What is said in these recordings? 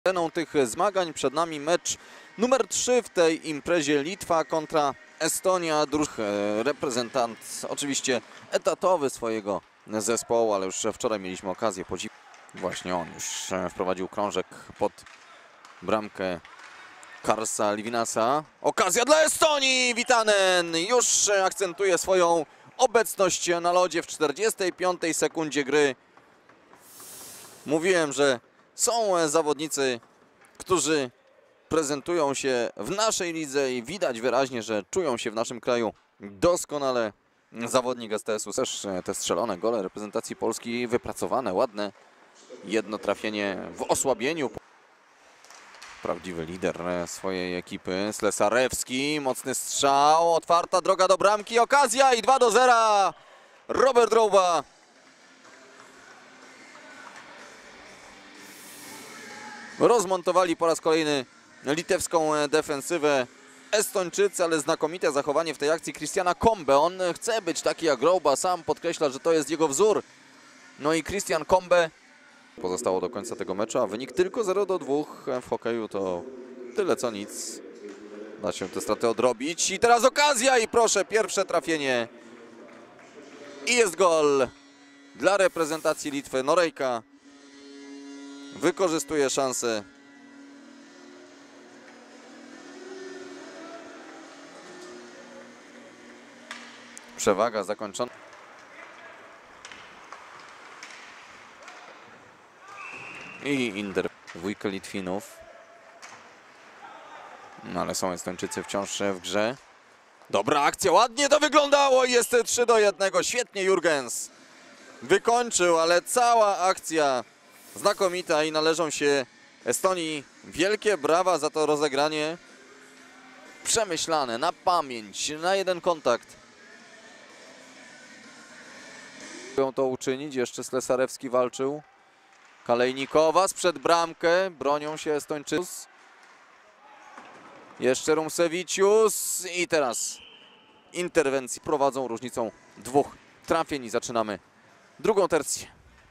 Ceną tych zmagań przed nami mecz numer 3 w tej imprezie, Litwa kontra Estonia. Reprezentant oczywiście etatowy swojego zespołu, ale już wczoraj mieliśmy okazję podziwiać. Właśnie on już wprowadził krążek pod bramkę Karsa Livinasa. Okazja dla Estonii! Vitanen już akcentuje swoją obecność na lodzie w 45 sekundzie gry. Mówiłem, że są zawodnicy, którzy prezentują się w naszej lidze i widać wyraźnie, że czują się w naszym kraju doskonale. Zawodnik STS-u też te strzelone gole reprezentacji Polski wypracowane, ładne. Jedno trafienie w osłabieniu. Prawdziwy lider swojej ekipy, Slesarewski, mocny strzał, otwarta droga do bramki, okazja i 2-0. Robert Rouba. Rozmontowali po raz kolejny litewską defensywę Estończycy, ale znakomite zachowanie w tej akcji Christiana Kombe. On chce być taki jak Rouba, sam podkreśla, że to jest jego wzór. No i Christian Kombe. Pozostało do końca tego meczu, a wynik tylko 0-2 w hokeju to tyle co nic. Da się te straty odrobić i teraz okazja i proszę, pierwsze trafienie. I jest gol dla reprezentacji Litwy. Norejka wykorzystuje szansę. Przewaga zakończona. I Inder, dwójkę Litwinów. No ale są Estończycy wciąż w grze. Dobra akcja, ładnie to wyglądało i jest 3-1. Świetnie Jurgens wykończył, ale cała akcja znakomita i należą się Estonii wielkie brawa za to rozegranie. Przemyślane, na pamięć, na jeden kontakt. Mogą to uczynić, jeszcze Slesarewski walczył. Kalejnikowa sprzed bramkę, bronią się Estończycy. Jeszcze Rumsewicius i teraz interwencji prowadzą różnicą 2 trafień i zaczynamy drugą tercję.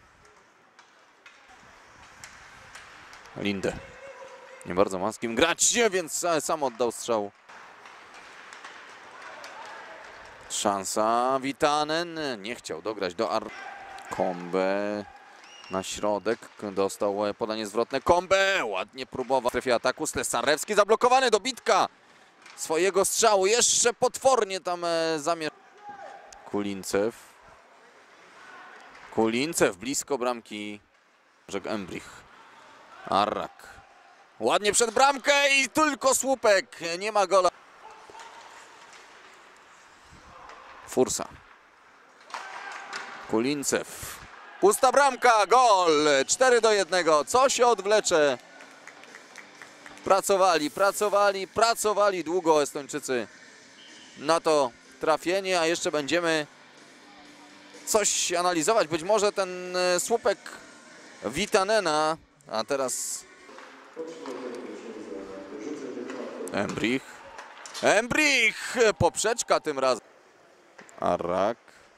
Linde nie bardzo ma z kim grać, więc sam oddał strzał. Szansa, Vitanen nie chciał dograć do Kombe na środek, dostał podanie zwrotne. Kombe ładnie próbował w strefie ataku. Slesarewski zablokowany, dobitka swojego strzału, jeszcze potwornie tam zamierza. Kulincew blisko bramki. Embrich. Arrak ładnie przed bramkę i tylko słupek, nie ma gola. Fursa. Kulincew. Pusta bramka, gol! 4-1. Co się odwlecze? Pracowali długo Estończycy na to trafienie, a jeszcze będziemy coś analizować. Być może ten słupek Vitanena, a teraz Embrich! Poprzeczka tym razem. Arrak.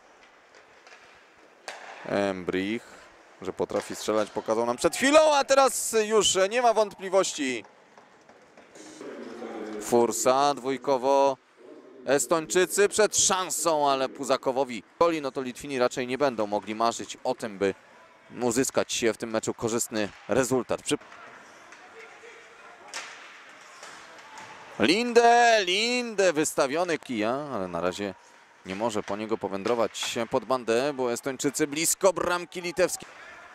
Embrich, że potrafi strzelać, pokazał nam przed chwilą, a teraz już nie ma wątpliwości. Fursa, dwójkowo Estończycy przed szansą, ale Puzakowowi goli, no to Litwini raczej nie będą mogli marzyć o tym, by uzyskać w tym meczu korzystny rezultat. Linde wystawiony kija, ale na razie nie może po niego powędrować pod bandę, bo Estończycy blisko bramki litewskiej.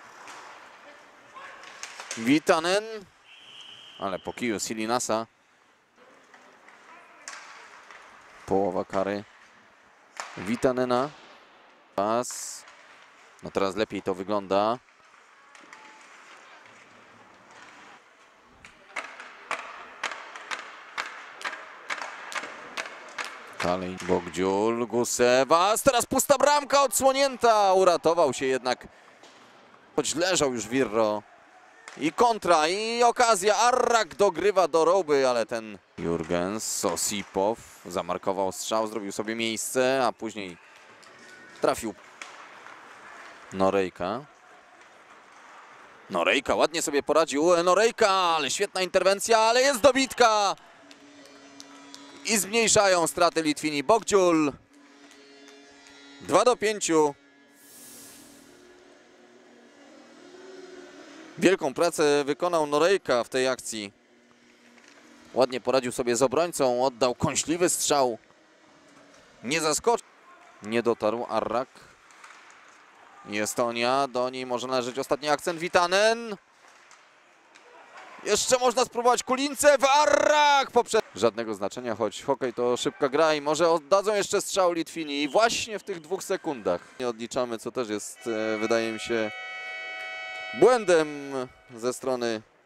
Vitanen, ale po kiju Silinasa. Połowa kary Vitanena. Pas. No teraz lepiej to wygląda. Dalej Bogdziul, Gusewas, teraz pusta bramka odsłonięta, uratował się jednak, choć leżał już Wirro. I kontra, i okazja, Arrak dogrywa do Rouby, ale ten Jurgens, Osipow zamarkował strzał, zrobił sobie miejsce, a później trafił Norejka. Norejka ładnie sobie poradził. Norejka, ale świetna interwencja, ale jest dobitka. I zmniejszają straty Litwini. Bogdziul 2-5. Wielką pracę wykonał Norejka w tej akcji. Ładnie poradził sobie z obrońcą, oddał kąśliwy strzał. Nie zaskoczył. Nie dotarł Arrak. I Estonia, do niej może należeć ostatni akcent. Vitanen. Jeszcze można spróbować Kulincew. Arrak! Żadnego znaczenia, choć hokej to szybka gra i może oddadzą jeszcze strzał Litwini. I właśnie w tych 2 sekundach. Nie odliczamy, co też jest, wydaje mi się, błędem ze strony